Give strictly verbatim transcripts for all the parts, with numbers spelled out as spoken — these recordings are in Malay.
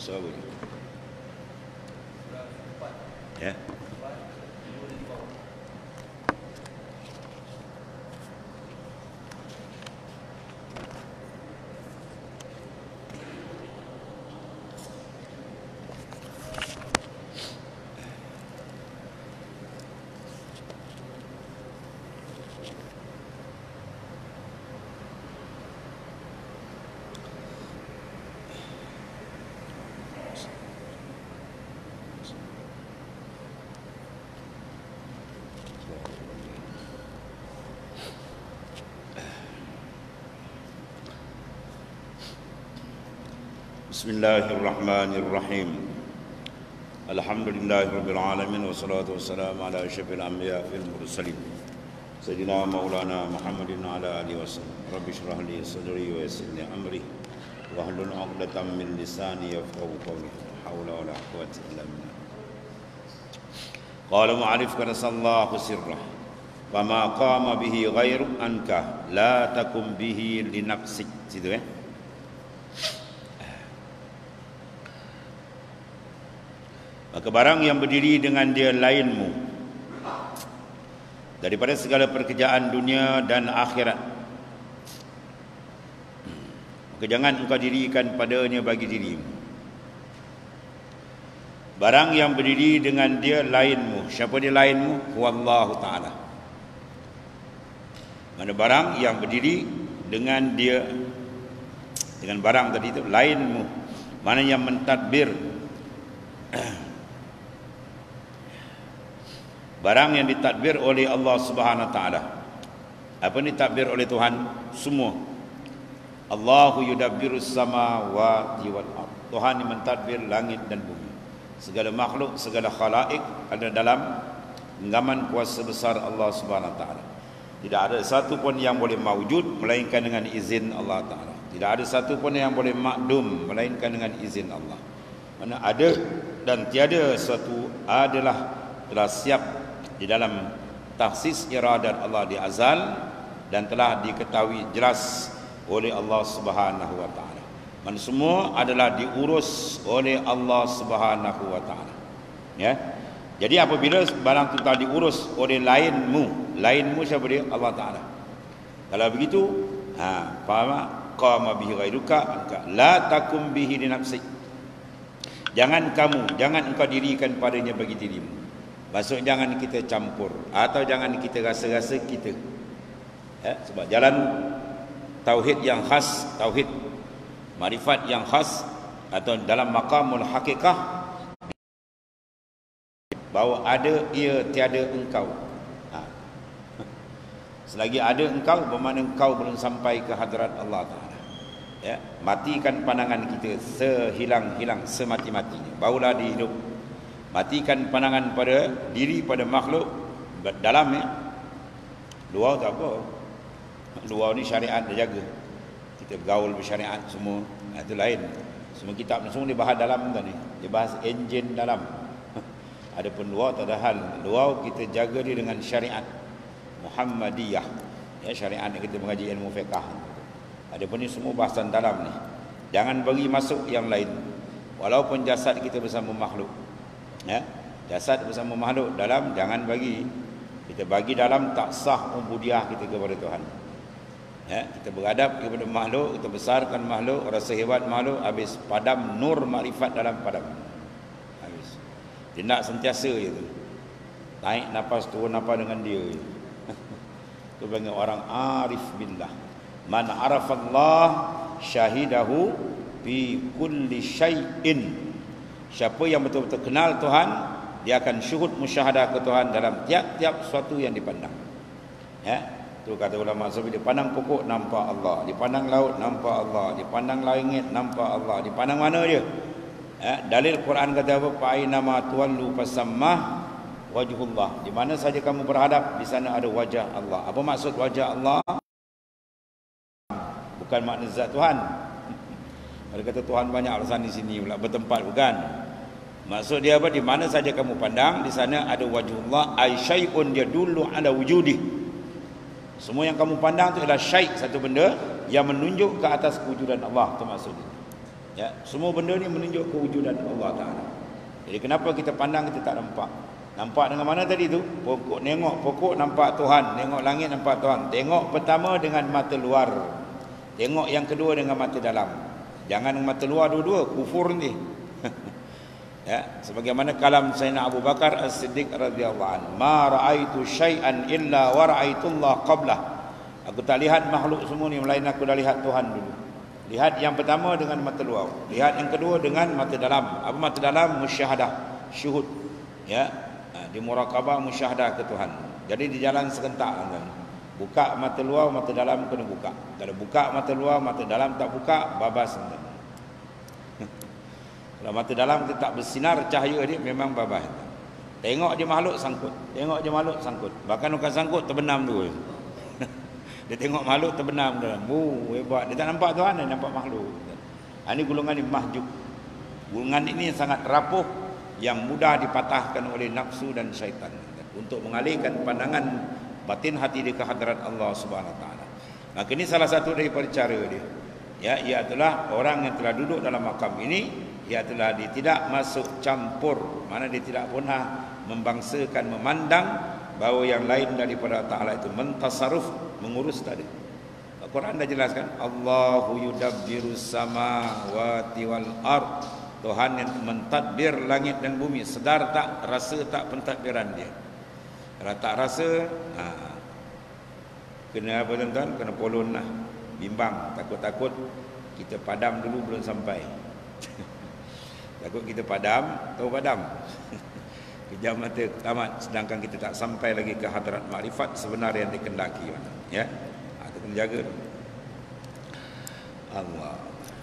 Sorry. Ya. Bismillahirrahmanirrahim. Alhamdulillahirabbil alamin wassalatu wassalamu ala asyrafil anbiya wal mursalin sayyidina maulana Muhammadin wa ala alihi wasallam. Rabbi shrah li sadri wa yassir li amri wahlul 'uqdatam min lisani yafqahu qawli. Haula wala quwwata illa billah. Qala mu'arif kana sallahu sirrah wa ma qama bihi ghairu anka la takum bihi linafsik. Situ eh. Maka barang yang berdiri dengan dia lainmu daripada segala pekerjaan dunia dan akhirat, maka jangan engkau dirikan padanya bagi dirimu. Barang yang berdiri dengan dia lainmu, siapa dia lainmu? Wallahu ta'ala. Mana barang yang berdiri dengan dia, dengan barang tadi itu lainmu, mana yang mentadbir barang yang ditadbir oleh Allah Subhanahu wa taala. Apa ni takbir oleh Tuhan? Semua. Allahu yudabbirus samawati wal ardh. Tuhan yang mentadbir langit dan bumi. Segala makhluk, segala khalaik ada dalam genggaman kuasa besar Allah Subhanahu wa taala. Tidak ada satu pun yang boleh mawujud melainkan dengan izin Allah taala. Tidak ada satu pun yang boleh makdum melainkan dengan izin Allah. Mana ada dan tiada suatu adalah telah siap di dalam tahsis iradat Allah di azal dan telah diketahui jelas oleh Allah Subhanahu wa taala. Man semua adalah diurus oleh Allah Subhanahu wa taala. Ya. Jadi apabila barang itu telah diurus oleh lainmu, lainmu siapa dia? Allah taala. Kalau begitu, ha, faham? Qama bihi ghairuka la takum bihi li nafsik. Jangan kamu, jangan engkau dirikan padanya bagi dirimu. Maksud jangan kita campur atau jangan kita rasa-rasa kita. Ya, sebab jalan tauhid yang khas, tauhid marifat yang khas atau dalam maqamul hakikah, bahawa ada ia tiada engkau. Ha. Selagi ada engkau, bermakna engkau belum sampai ke hadrat Allah Ta'ala. Ya, matikan pandangan kita sehilang-hilang, semati-matinya, barulah dihidup. Matikan pandangan pada diri, pada makhluk dalam ya. Luar tak apa. Luar ni syariat dia jaga. Kita bergaul bersyariat semua, itu lain. Semua kitab semua dia bahas dalam tadi. Dia bahas enjin dalam. Adapun luar tak ada hal. Luar kita jaga dia dengan syariat Muhammadiyah. Ya, syariat yang kita mengaji ilmu fiqh. Adapun ni semua bahasan dalam ni. Jangan bagi masuk yang lain. Walaupun jasad kita bersama makhluk. Ya, jasad bersama makhluk dalam jangan bagi. Kita bagi dalam tak sah ubudiah kita kepada Tuhan. Ya, kita beradab kepada makhluk, kita besarkan makhluk, rasa hebat makhluk, habis padam nur makrifat dalam padam. Habis. Dia nak sentiasa itu. Naik nafas, turun nafas dengan dia. Itu panggil orang arif billah. Man arafallah syahidahu fi kulli syai'in. Siapa yang betul-betul kenal Tuhan, dia akan syuhud musyahadah ke Tuhan dalam tiap-tiap sesuatu yang dipandang. Ya, tu kata ulama Sufi, dipandang pokok nampak Allah, dipandang laut nampak Allah, dipandang langit nampak Allah, dipandang mana dia? Ya, dalil Quran kata apa? Fa aina ma tuwallu fasammah wajhullah. Di mana saja kamu berhadap, di sana ada wajah Allah. Apa maksud wajah Allah? Bukan makna zat Tuhan. Kalau kata Tuhan banyak alasan di sini pula bertempat, bukan. Maksud dia apa? Di mana saja kamu pandang, di sana ada wajhullah, ay syai'un dia dulu ala wujudi. Semua yang kamu pandang itu adalah syai', satu benda yang menunjuk ke atas kewujudan Allah, itu maksudnya. Ya, semua benda ni menunjuk kewujudan Allah Taala. Jadi kenapa kita pandang kita tak nampak? Nampak dengan mana tadi tu? Pokok, nengok pokok nampak Tuhan, nengok langit nampak Tuhan. Tengok pertama dengan mata luar. Tengok yang kedua dengan mata dalam. Jangan dengan mata luar dua-dua, kufur ni. Ya, sebagaimana kalam Sayyidina Abu Bakar As-Siddiq radhiyallahu anhu, "Ma ra'aitu syai'an illa wa ra'aitullah qablah." Aku tak lihat makhluk semua ni melainkan aku dah lihat Tuhan dulu. Lihat yang pertama dengan mata luar, lihat yang kedua dengan mata dalam. Apa mata dalam? Musyahadah, syuhud. Ya, di muraqabah musyahadah ke Tuhan. Jadi di jalan serentak kan. Buka mata luar, mata dalam kena buka. Kalau buka mata luar, mata dalam tak buka, babas. Kalau mata dalam kita tak bersinar cahaya dia, memang babas. Tengok dia makhluk sangkut, tengok dia makhluk sangkut. Bahkan bukan sangkut, terbenam tu. Dia tengok makhluk terbenam dalam. Oh, hebat. Dia tak nampak Tuhan, dia nampak makhluk. Ini golongan ni mahjub. Golongan ini sangat rapuh, yang mudah dipatahkan oleh nafsu dan syaitan untuk mengalihkan pandangan batin hati dia ke hadrat Allah Subhanahu Wa Taala. Maka ini salah satu daripada cara dia. Ya, ialah orang yang telah duduk dalam makam ini, ialah dia tidak masuk campur, mana dia tidak pernah membangsakan, memandang bahawa yang lain daripada Ta'ala itu mentasarruf, mengurus tadi. Al-Quran dah jelaskan, Allahu yudabbirus samawati wal ard. Tuhan yang mentadbir langit dan bumi. Sedar tak, rasa tak pentadbiran dia? Kalau tak rasa, ha, kena apa tuan-tuan? Kena polon lah, bimbang, takut-takut kita padam dulu belum sampai. Takut kita padam, tahu padam. Kejam mata tamat, sedangkan kita tak sampai lagi ke hadrat makrifat sebenar yang dikendaki. Ya, itu kena jaga. Allah.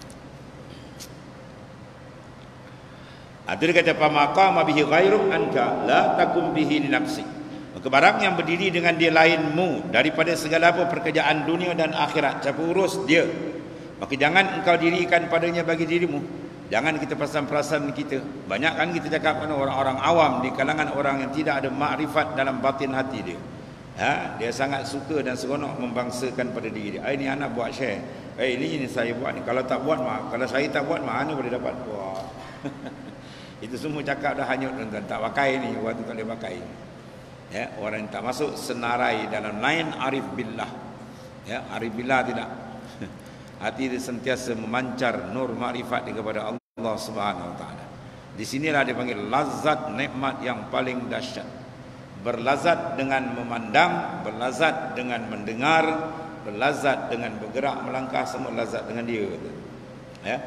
Itu dia kata pamaqama bihi ghairu anka la takum bihi li nafsi. Maka barang yang berdiri dengan dia lainmu daripada segala apa pekerjaan dunia dan akhirat, siapa urus dia, maka jangan engkau dirikan padanya bagi dirimu. Jangan kita perasan-perasan kita. Banyak kan kita cakap kan orang-orang awam di kalangan orang yang tidak ada makrifat dalam batin hati dia. Ha, dia sangat suka dan seronok membangsakan pada diri dia. Eh, ini anak buat share. Eh, ini ini saya buat ni. Kalau tak buat mah, kalau saya tak buat mana boleh dapat buat. Itu semua cakap dah hanyut tuan-tuan, tak pakai ni, waktu tak boleh pakai. Ya, orang yang tak masuk senarai dalam lain arif billah. Ya, arif billah tidak. Hati dia sentiasa memancar nur makrifat kepada Allah Subhanahu Wa Taala. Di sinilah dia panggil lazat nikmat yang paling dahsyat. Berlazat dengan memandang, berlazat dengan mendengar, berlazat dengan bergerak melangkah, semua lazat dengan dia. Ya.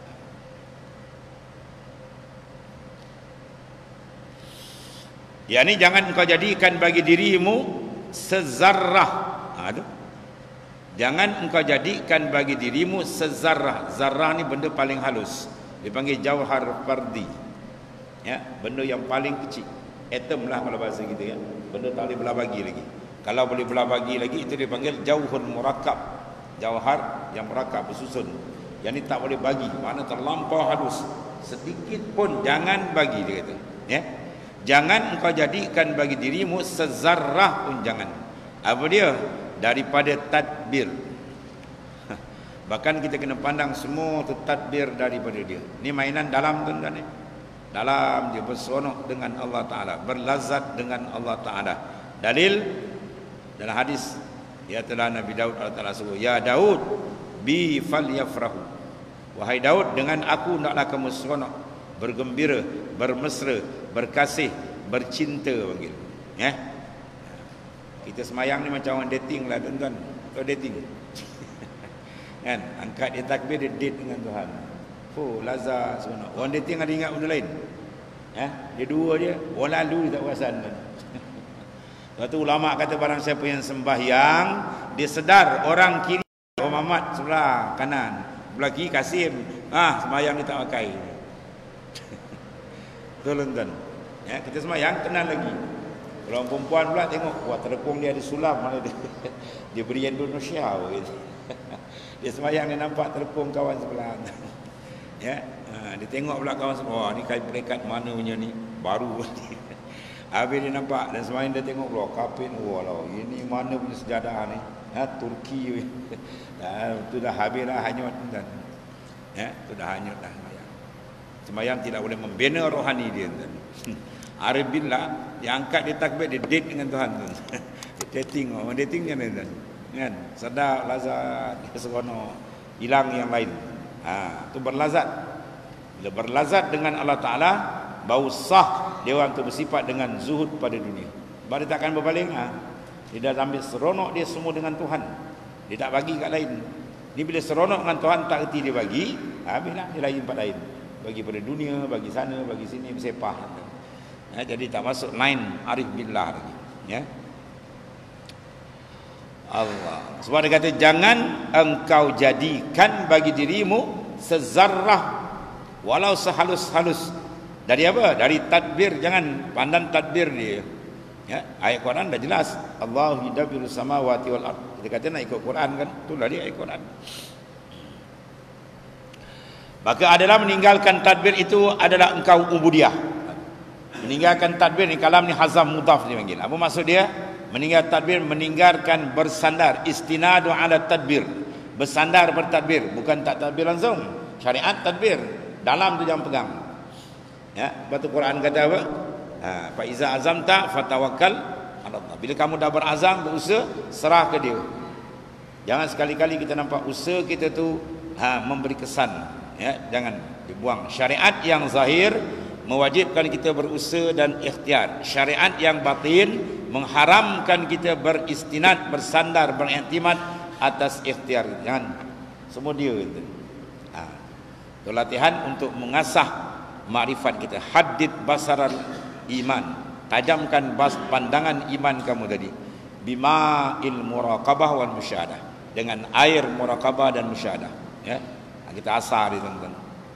Ya, ni jangan kau jadikan bagi dirimu sezarrah. Ha, tu. Jangan engkau jadikan bagi dirimu sezarrah. Zarrah ni benda paling halus. Dipanggil jauhar fardi. Ya, benda yang paling kecil. Atom lah kalau bahasa kita ya. Benda tak boleh belah bagi lagi. Kalau boleh belah bagi lagi, itu dipanggil jauhun murakkab. Jauhar yang murakkab bersusun. Yang ni tak boleh bagi. Mana terlampau halus. Sedikit pun jangan bagi, dia kata. Ya. Jangan engkau jadikan bagi dirimu sezarrah pun jangan. Apa dia? Daripada tadbir. Bahkan kita kena pandang semua tu tadbir daripada dia. Ni mainan dalam tu ni. Dalam dia berseronok dengan Allah Ta'ala, berlazat dengan Allah Ta'ala. Dalil dalam hadis, ya telah Nabi Daud Allah Ta'ala suruh, ya Daud bi falyafrahu. Wahai Daud, dengan aku naklah kamu seronok, bergembira, bermesra, berkasih, bercinta panggil. Ya. Kita semayang ni macam orang dating lah tuan-tuan. Kau dating. Kan, angkat dia takbir, dia date dengan Tuhan. Oh, lazat seronok. Orang dating ada ingat benda lain. Ya, dia dua dia, orang lalu dia tak perasan. Lepas tu ulama kata barang siapa yang sembahyang, dia sedar orang kiri Om Ahmad sebelah kanan, sebelah kiri Kasim. Ah, sembahyang dia tak pakai. Tuan-tuan. Ya, kita sembahyang kenal lagi. Kalau perempuan pula tengok, wah terkung dia ada sulam, mana dia dia beri Indonesia gitu. Dia sembahyang dia nampak terkung kawan sebelah. Ya, ha, dia tengok pula kawan sebelah, wah ni kain perekat mana punya ni, baru. Habis dia nampak dan sembahyang dia tengok pula kapin, wah lah, ini mana punya sejadah ni? Ha, Turki. Ha, tu dah habis dah hanyut dan Ya, itu dah hanyut dah sembahyang. Sembahyang tidak boleh membina rohani dia. Arif billah, dia angkat dia takbir, dia date dengan Tuhan. Dia dating, orang dating kan tuan. Kan? Sedap, lazat, dia seronok, hilang yang lain. Ha, itu berlazat. Bila berlazat dengan Allah Taala, bau sah dia orang tu bersifat dengan zuhud pada dunia. Baru dia takkan berpaling. Ha. Dia dah ambil seronok dia semua dengan Tuhan. Dia tak bagi kat lain. Ni bila seronok dengan Tuhan tak erti dia bagi, habislah dia lain tempat lain. Bagi pada dunia, bagi sana, bagi sini, bersepah. Ya, jadi tak masuk line arif billah lagi. Ya. Allah. Sebab dia kata jangan engkau jadikan bagi dirimu sezarrah walau sehalus-halus dari apa? Dari tadbir. Jangan pandang tadbir dia. Ya, ayat Quran dah jelas. Allahu yudabbiru samawati wal ard. Kita kata nak ikut Quran kan? Itulah dia ayat Quran. Maka adalah meninggalkan tadbir itu adalah engkau ubudiyah. Meninggalkan tadbir ni kalam ni hazam mudhaf dia panggil. Apa maksud dia? Meninggal tadbir, meninggalkan bersandar, istinadu ala tadbir. Bersandar bertadbir, bukan tak tadbir langsung. Syariat tadbir, dalam tu jangan pegang. Ya, batu Quran kata apa? Ha, fa iza azamta fatawakkal ala Allah. Bila kamu dah berazam, berusaha, serah ke dia. Jangan sekali-kali kita nampak usaha kita tu ha, memberi kesan. Ya, jangan dibuang. Syariat yang zahir mewajibkan kita berusaha dan ikhtiar. Syariat yang batin mengharamkan kita beristinad, bersandar, beriktimad atas ikhtiar. Jangan. Semua dia itu. Ha. Itu latihan untuk mengasah makrifat kita. Haddid basaran iman. Tajamkan bas pandangan iman kamu tadi. Bima'il muraqabah wal musyahadah. Dengan air muraqabah dan musyahadah. Ya. Kita asar itu teman-teman.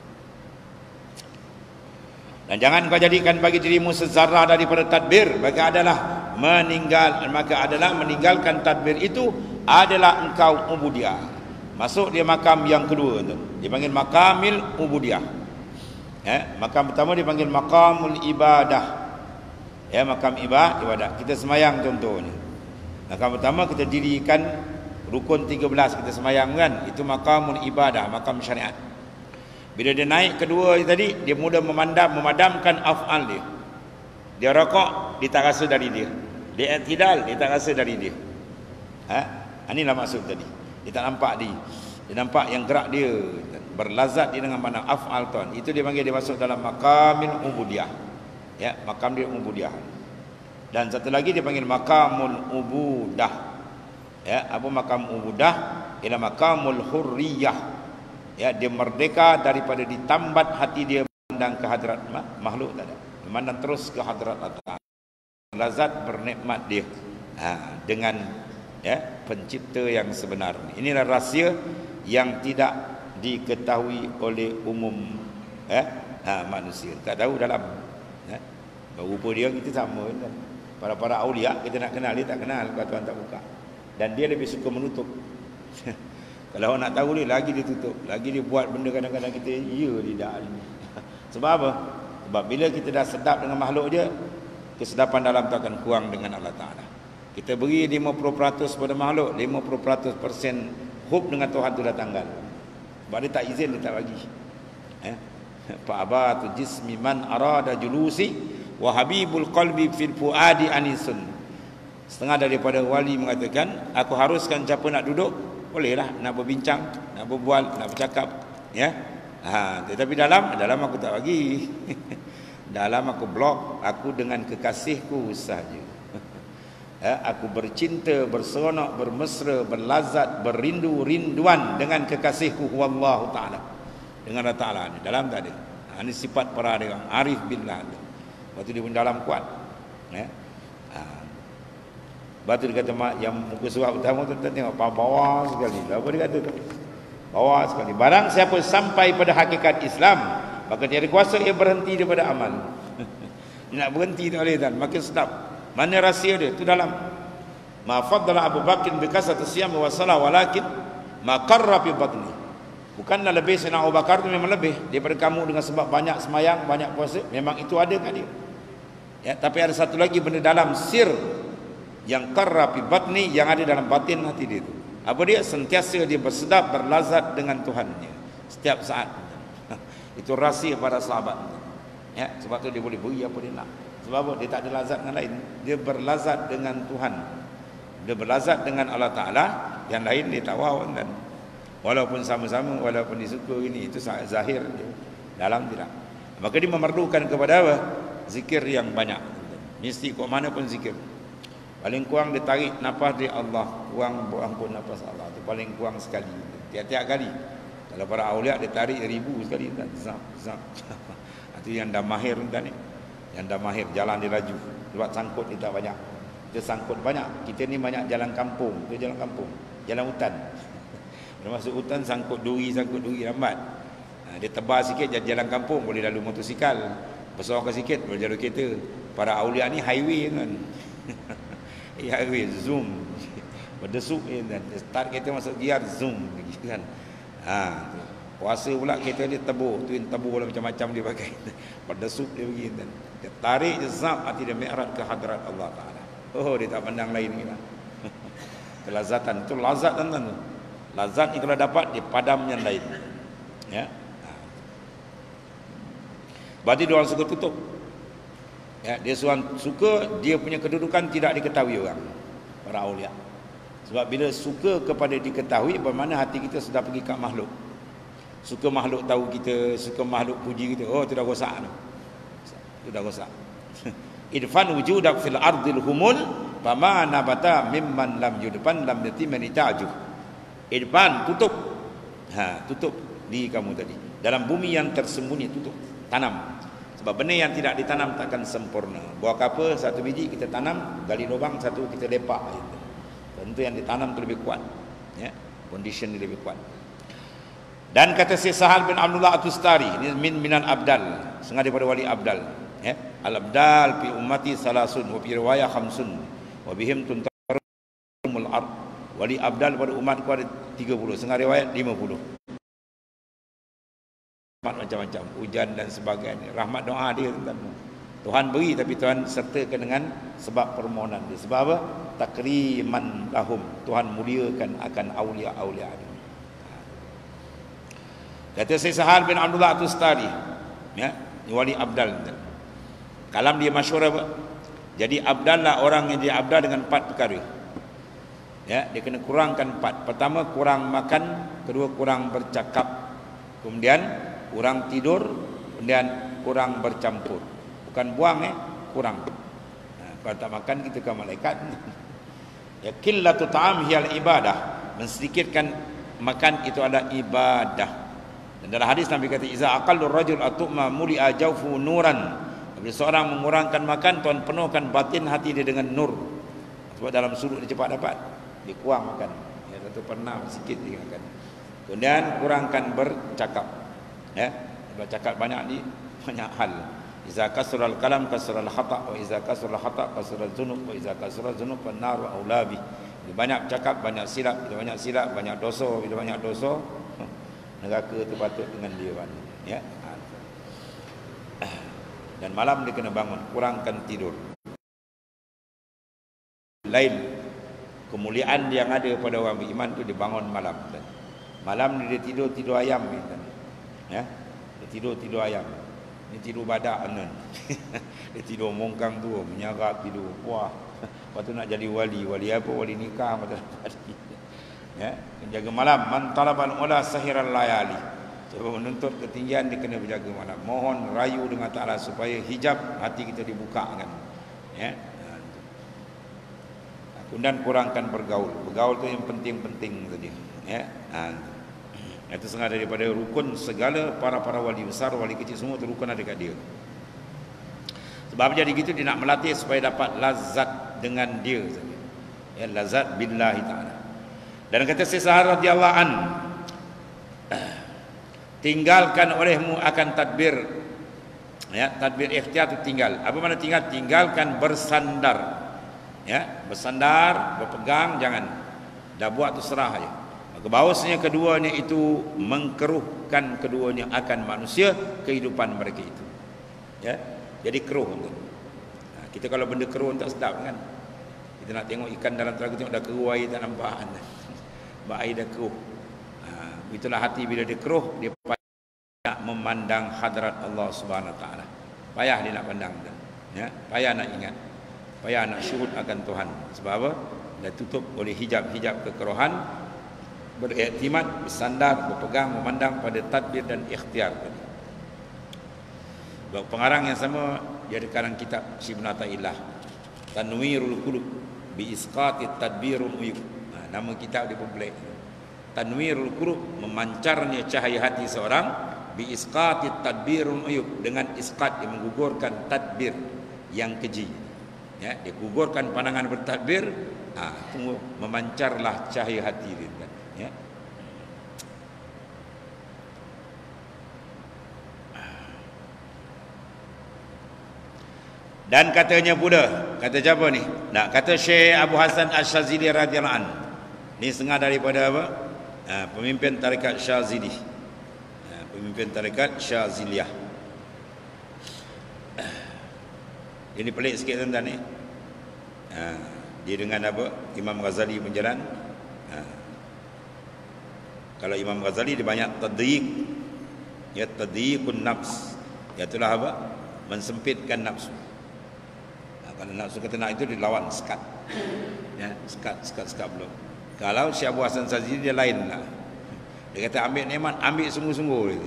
Dan jangan kau jadikan bagi dirimu sezarah daripada tadbir. Maka adalah meninggal, maka adalah meninggalkan tadbir itu adalah engkau ubudiyah. Masuk dia makam yang kedua tu. Dipanggil makamil ubudiyah. Ya, makam pertama dipanggil makamul ibadah. Ya, makam ibadah, ibadah. Kita semayang contohnya. Makam pertama kita dirikan rukun tiga belas kita semayang kan. Itu makamul ibadah, makam syariat. Bila dia naik kedua tadi, dia mula memandam, memadamkan af'al dia. Dia rokok, dia tak rasa dari dia. Dia i'tidal, dia tak rasa dari dia. Ha? Inilah maksud tadi. Dia tak nampak dia. Dia nampak yang gerak dia. Berlazat dia dengan mana af'al tuan. Itu dia panggil dia masuk dalam makamil ubudiyah. Ya, makam dia ubudiyah. Dan satu lagi dia panggil makamul ubudah. Ya, apa makam ubudah? Ialah makamul hurriyah. Ya, dia merdeka daripada ditambat hati dia memandang ke hadrat makhluk tak ada. Memandang terus ke hadrat Allah. Lazat bernikmat dia ha, dengan ya, pencipta yang sebenar. Inilah rahsia yang tidak diketahui oleh umum ya, ha, manusia. Tak tahu dalam ya, rupa dia kita sama kan. Para-para aulia kita nak kenal, dia tak kenal kalau Tuhan tak buka. Dan dia lebih suka menutup. Kalau orang nak tahu dia, lagi dia tutup. Lagi dia buat benda kadang-kadang kita, ya dia dah. Sebab apa? Sebab bila kita dah sedap dengan makhluk dia, kesedapan dalam tu akan kurang dengan Allah Ta'ala. Kita beri lima puluh peratus pada makhluk, lima puluh peratus persen hub dengan Tuhan tu dah tanggal. Sebab dia tak izin, dia tak bagi. Eh? Fa'abatu jismi man arada julusi wa habibul qalbi fil fuadi anisun. Setengah daripada wali mengatakan, aku haruskan siapa nak duduk, bolehlah nak berbincang, nak berbual, nak bercakap, ya. Ha, tetapi dalam dalam aku tak bagi. Dalam aku blok, aku dengan kekasihku sahaja. Ya, aku bercinta, berseronok, bermesra, berlazat, berindu-rinduan dengan kekasihku wallahu taala. Dengan Allah Taala ni dalam tak ada. Ha, ini sifat para orang arif billah. Waktu dia pun dalam kuat. Ya. Ha. Batu dia kata yang muka surat pertama tu tengok bawah sekali. Apa dia kata tu? Bawah sekali. Barang siapa sampai pada hakikat Islam, maka dia ada kuasa ia berhenti daripada amal. Dia nak berhenti tak boleh kan? Makin sedap. Mana rahsia dia? Itu dalam. Ma faddala Abu Bakr bi kasrati siyam wa salah walakin ma qarra fi batni. Bukanlah lebih Sayyidina Abu Bakar tu memang lebih daripada kamu dengan sebab banyak semayang, banyak puasa. Memang itu ada kat dia. Ya, tapi ada satu lagi benda dalam sir yang qarra fi batni, yang ada dalam batin hati dia itu. Apa dia? Sentiasa dia bersedap, berlazat dengan Tuhannya. setiap saat. Itu rahsia para sahabat. Ya, sebab tu dia boleh beri apa dia nak. Sebab apa? Dia tak ada lazat dengan lain. Dia berlazat dengan Tuhan. Dia berlazat dengan Allah Ta'ala. Yang lain dia tak wow kan. Walaupun sama-sama, walaupun disuka ini, itu zahir dia. Dalam tidak. Maka dia memerlukan kepada apa? Zikir yang banyak. Mesti kok mana pun zikir. Paling kurang dia tarik nafas dia Allah, kurang buang pun nafas Allah. Itu paling kurang sekali. Tiap-tiap kali. Kalau para awliya dia tarik ribu sekali kan. Zap, zap. Itu yang dah mahir kan ni. Yang dah mahir jalan dia laju. Sebab sangkut dia tak banyak. Dia sangkut banyak. Kita ni banyak jalan kampung. Itu jalan kampung. Jalan hutan. Dia masuk hutan sangkut duri, sangkut duri lambat. Ha, dia tebal sikit jalan kampung boleh lalu motosikal. Besarkan sikit boleh jalan kereta. Para awliya ni highway kan. Highway zoom. Berdesuk kan. Start kereta masuk gear zoom kan. Ha, puasa pula kereta dia tebur, twin tebur lah macam-macam dia pakai. Berdesuk dia pergi kan. Dia tarik je zap hati dia mi'raj ke hadrat Allah Taala. Oh, dia tak pandang lain ni lah. Kelazatan itu lazat tuan-tuan. Lazat ni kalau dapat dia padam yang lain. Ya. Berarti dia orang suka tutup. Ya, dia seorang suka dia punya kedudukan tidak diketahui orang. Para awliya. Sebab bila suka kepada diketahui, bermakna hati kita sudah pergi kat makhluk. Suka makhluk tahu kita, suka makhluk puji kita. Oh, itu dah rosak tu. Itu dah rosak. Idfan wujudak fil ardil humul fama nabata mimman lam yudfan lam yati man itaju. Idfan tutup. Ha, tutup diri kamu tadi. Dalam bumi yang tersembunyi tutup, tanam. Sebab benda yang tidak ditanam takkan sempurna. Buah kapur satu biji kita tanam, gali lubang satu kita lepak gitu. Tentu yang ditanam itu lebih kuat. Ya, condition ini lebih kuat. Dan kata Syekh Sahal bin Abdullah At-Tustari, ini min minal abdal, sengaja daripada wali abdal. Ya, al-abdal fi ummati salasun wa fi riwayah khamsun wa bihim tuntarumul ard. Wali abdal pada umatku ada tiga puluh, sengaja riwayat lima puluh. Rahmat macam-macam, hujan dan sebagainya. Rahmat doa dia tentang Tuhan beri, tapi Tuhan sertakan dengan sebab permohonan dia. Sebab apa? Takriman lahum. Tuhan muliakan akan awliya-awliya dia. Kata Syekh Sahal bin Abdullah At-Tustari, ya, wali abdal. Kalam dia masyhur apa? Jadi abdal lah orang yang dia abdal dengan empat perkara. Ya, dia kena kurangkan empat. Pertama, kurang makan. Kedua, kurang bercakap. Kemudian kurang tidur. Kemudian kurang bercampur. Bukan buang eh, kurang. Nah, kalau tak makan kita kan malaikat. Ya, qillatu ta'am hiyal ibadah. Mensedikitkan makan itu adalah ibadah. Dan dalam hadis Nabi kata iza aqallu rajul atuma muli'a jawfu nuran. Bila seorang mengurangkan makan, Tuhan penuhkan batin hati dia dengan nur. Sebab dalam surut dia cepat dapat. Dia kurang makan. Ya, satu pernah sikit dia makan. Kemudian kurangkan bercakap. Ya, bercakap banyak ni banyak hal. Iza kasral kalam kasral khata' wa iza kasral khata' kasral dzunub wa iza kasral dzunub fan nar aula bi. Banyak cakap banyak silap, bila banyak silap banyak dosa, bila banyak dosa neraka tu patut dengan dia kan. Ya. Dan malam dia kena bangun, kurangkan tidur. Lain kemuliaan yang ada pada orang beriman tu dia bangun malam. Malam ni dia tidur tidur ayam kan. Ya. Dia tidur tidur ayam. Dia tidur badak kan. Dia tidur mongkang tu, menyarap tidur. Wah. Lepas tu nak jadi wali, wali apa? Wali nikah macam tadi. Ya, menjaga malam. Man talabal ula sahiral layali. Cuba menuntut ketinggian dia kena berjaga malam. Mohon rayu dengan Taala supaya hijab hati kita dibuka kan. Ya. Kemudian kurangkan bergaul. Bergaul tu yang penting-penting tadi. Ya. Ha. Itu sengaja daripada rukun segala para-para wali besar, wali kecil semua tu rukun ada kat dia. Sebab jadi gitu dia nak melatih supaya dapat lazat dengan dia saja. Ya, lazat billahi taala. Dan kata Syekh Sahal radhiyallahu an, tinggalkan olehmu akan tadbir. Ya, tadbir ikhtiyar itu tinggal. Apa makna tinggal? Tinggalkan bersandar. Ya, bersandar, berpegang jangan. Dah buat tu serah aja. Maka bahawasanya keduanya itu mengkeruhkan keduanya akan manusia kehidupan mereka itu. Ya, jadi keruh. Nah, kita kalau benda keruh tak sedap kan. Kita nak tengok ikan dalam telaga tengok dah keruh air tak nampak. Bak air dah keruh. Ha, Itulah hati bila dia keruh, dia payah memandang hadrat Allah Subhanahu Wa Taala. Payah dia nak pandang, ya, payah nak ingat, payah nak syuhud akan Tuhan. Sebab apa? Dah tutup oleh hijab-hijab kekerohan, beriktimat, bersandar, berpegang, memandang pada tadbir dan ikhtiar tadi. Pengarang yang sama dia ada karang kitab Syibn Athaillah, Tanwirul Qulub bi Isqati Tadbirul Uyub. Nah, nama kitab dia popular. Tanwirul Qulub, memancarnya cahaya hati seorang, bi Isqati Tadbirul Uyub, dengan isqat yang menggugurkan tadbir yang keji. Ya, dia gugurkan pandangan bertadbir, ah, tunggu memancarlah cahaya hati dia. Ya. Dan katanya pula, kata siapa ni? Nak kata Syekh Abu Hasan Asy-Syadzili radhiyallahu an. Ni setengah daripada apa? Ha, pemimpin tarekat Syadzili. Ha, pemimpin tarekat Syadziliyah. Ini pelik sikit tuan-tuan ni. Ha, dia dengan apa? Imam Ghazali berjalan. Ha. Kalau Imam Ghazali dia banyak tadyiq. Ya, tadyiqun nafs. Iaitu apa? Mensempitkan nafsu. Kalau nafsu kata nak itu dilawan, sekat, ya, sekat, sekat, sekat belum. Kalau Syekh Abu Hasan Asy-Syadzili dia lain lah. Dia kata ambil nikmat, ambil sungguh-sungguh gitu.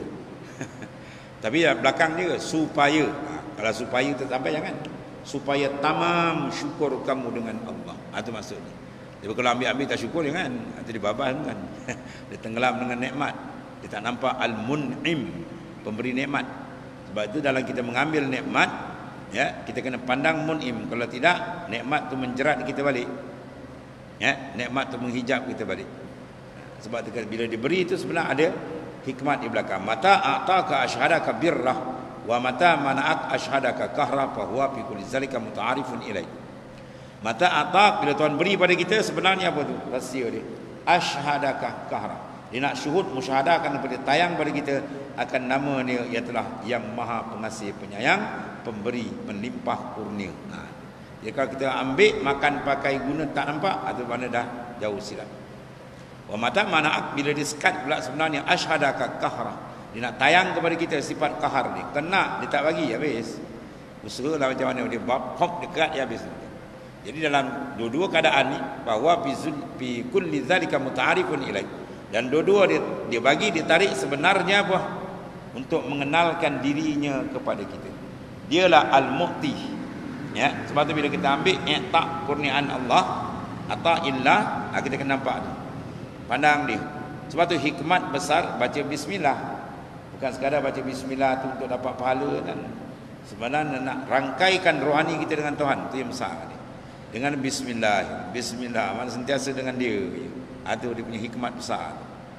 Tapi ya belakang dia supaya, ha, kalau supaya itu sampai jangan, supaya tamam syukur kamu dengan Allah. Itu maksudnya. Jadi kalau ambil-ambil tak syukur jangan, itu dibabas kan. Dia tenggelam dengan nikmat. Dia tak nampak al-mun'im, pemberi nikmat. Sebab itu dalam kita mengambil nikmat, ya, kita kena pandang mun'im. Kalau tidak, nikmat tu menjerat kita balik. Ya, nikmat tu menghijab kita balik. Sebab tu bila diberi itu sebenarnya ada hikmat di belakang. Mata a'taka asyhadaka birrah wa mata mana'at asyhadaka kahra fa huwa fi kulli zalika muta'arifun ilaih. Mata a'tak, bila Tuhan beri pada kita sebenarnya apa tu? Rahsia dia. Asyhadaka kahra. Dia nak syuhud, musyahadakan kepada tayang pada kita akan nama dia ialah yang Maha Pengasih Penyayang, pemberi melimpah kurnia. Ha. Jadi kalau kita ambil makan pakai guna tak nampak, itu mana dah jauh silap. Wa mata mana'ak, bila disekat pula sebenarnya asyhadaka kahra. Dia nak tayang kepada kita sifat kahar ni. Kena dia tak bagi habis. Usahalah macam mana dia bab hop dekat dia habis. Jadi dalam dua-dua keadaan ni bahawa fi kulli zalika muta'arifun ilaih. Dan dua-dua dia, dia bagi, dia tarik sebenarnya apa? Untuk mengenalkan dirinya kepada kita. Dialah al-mu'ti. Ya, sebab tu bila kita ambil i'ta' kurniaan Allah, ata'illah, kita kena nampak tu. Pandang dia. Sebab tu hikmat besar baca bismillah. Bukan sekadar baca bismillah tu untuk dapat pahala, dan sebenarnya nak rangkaikan rohani kita dengan Tuhan, tu yang besar ni. Dengan bismillah, bismillah, mana sentiasa dengan dia. Itu dia punya hikmat besar.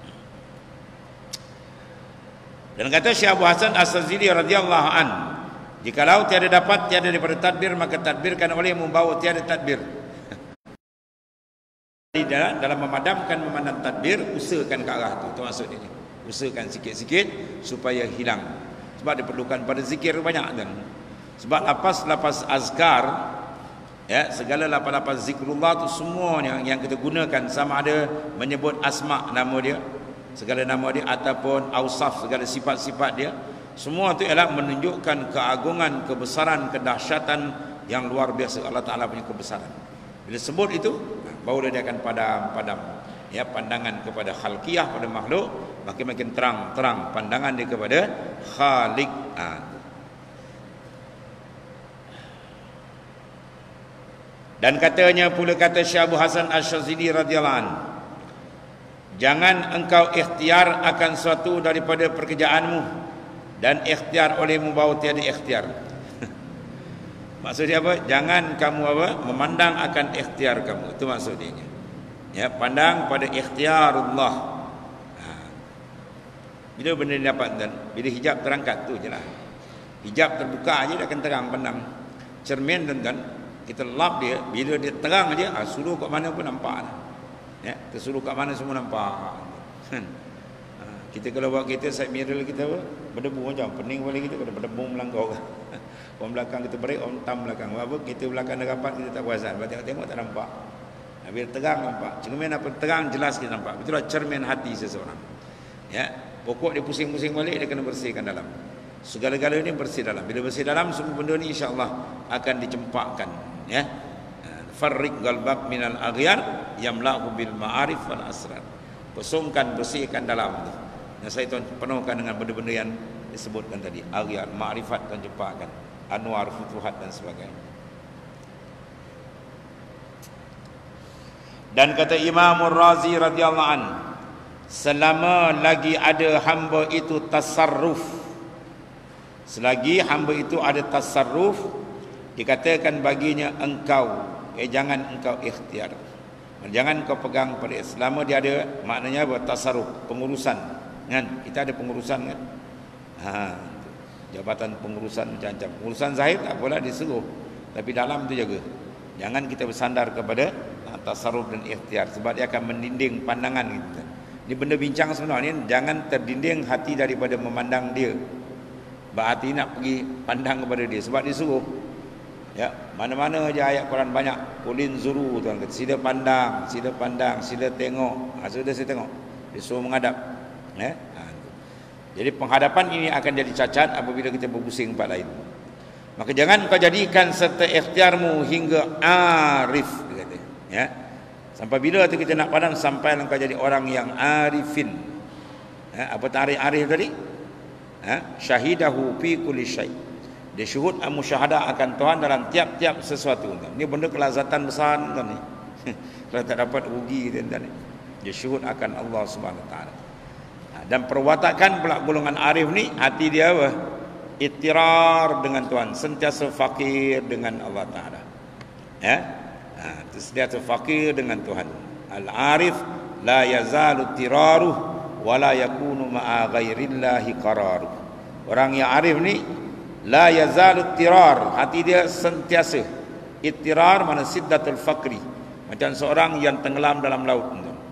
Dan kata Syekh Abu Hasan Asy-Syadzili radhiyallahu an, jikalau tiada dapat tiada daripada tadbir, maka tadbirkan oleh membawa tiada tadbir. Dalam memadamkan memandang tadbir, usahakan ke arah tu. Itu maksud dia. Usahakan sikit-sikit supaya hilang. Sebab diperlukan pada zikir banyak kan. Sebab lapas-lapas azkar, ya, segala lapan-lapan zikrullah tu semuanya yang kita gunakan, sama ada menyebut asma nama dia, segala nama dia, ataupun ausaf, segala sifat-sifat dia, semua itu ialah menunjukkan keagungan, kebesaran, kedahsyatan yang luar biasa Allah Ta'ala punya kebesaran. Bila sebut itu, baru dia akan padam-padam, ya, pandangan kepada khalqiyah, pada makhluk, makin-makin terang-terang pandangan dia kepada Khaliq. Ah. Dan katanya pula kata Syekh Abu Hasan Asy-Syadzili radhiyallahu an, jangan engkau ikhtiar akan suatu daripada pekerjaanmu, dan ikhtiar olehmu bahawa tiada ikhtiar. Maksudnya apa? Jangan kamu apa? Memandang akan ikhtiar kamu. Itu maksudnya. Ya, pandang pada ikhtiarullah. Ha. Bila benda ni dapat, dan bila hijab terangkat tu je lah. Hijab terbuka aja dia akan terang pandang. Cermin dan kita lap dia, bila dia terang aja, ah, suruh kat mana pun nampak. Ya, tersuruh kat mana semua nampak. Ha. Kita kalau buat kereta side mirror kita apa? Berdebu macam pening kepala kita, pada berdebu melangkau. Orang belakang kita break, orang tam belakang. Apa kita belakang dah rapat, kita tak perasan. Tengok-tengok tak nampak. Bila terang nampak. Cermin apa terang jelas kita nampak. Itulah cermin hati seseorang. Ya, pokok dia pusing-pusing balik, dia kena bersihkan dalam. Segala-gala ini bersih dalam. Bila bersih dalam, semua benda ni insya-Allah akan dicempakkan, ya. Farriq galbak minal aghyar yamla'u bil ma'arif wal asrar. Kosongkan, bersihkan dalam tu. Dan saya tuan penuhkan dengan benda-benda yang disebutkan tadi, aghyar, ma'rifat dan cempakkan, anwar, futuhat dan sebagainya. Dan kata Imam Razi radhiyallahu an, selama lagi ada hamba itu tasarruf, selagi hamba itu ada tasarruf, dikatakan baginya engkau, eh jangan engkau ikhtiar, jangan kau pegang pada selama dia ada, maknanya bertasarruf, pengurusan kan, kita ada pengurusan kan, ha, jabatan pengurusan macam-macam, pengurusan zahir tak boleh disuruh, tapi dalam tu jaga, jangan kita bersandar kepada ha, tasarruf dan ikhtiar, sebab dia akan mendinding pandangan kita. Ini benda bincang sebenarnya, jangan terdinding hati daripada memandang dia, berarti nak pergi pandang kepada dia, sebab disuruh. Ya, mana-mana aja ayat Quran banyak, kulin zuru, tuan kata, sila pandang, sila pandang, sila tengok. Ha, sudah saya tengok, disuruh menghadap. Ya, ha, jadi penghadapan ini akan jadi cacat apabila kita berpusing tempat lain. Maka jangan kau jadikan serta ikhtiarmu hingga arif, dia kata. Ya, sampai bila tu kita nak pandang, sampai kau jadi orang yang arifin. Ya, apa tarikh arif tadi? Ha, syahidahu fi kulli syai'. Dia syuhud musyahadah akan Tuhan dalam tiap-tiap sesuatu. Ini benda kelazatan besar tuan ni. Kalau tak dapat rugi tuan ni. Dia syuhud akan Allah Subhanahu Wa Taala. Dan perwatakan pula golongan arif ni, hati dia apa? Ittirar dengan Tuhan, sentiasa fakir dengan Allah Taala. Ya? Ha, sentiasa fakir dengan Tuhan. Al-arif la yazalu tiraruh wa la yakunu ma'a ghairillahi qararuh. Orang yang arif ni la yazalu tirar, hati dia sentiasa ittirar, mana siddatul fakri, macam seorang yang tenggelam dalam laut.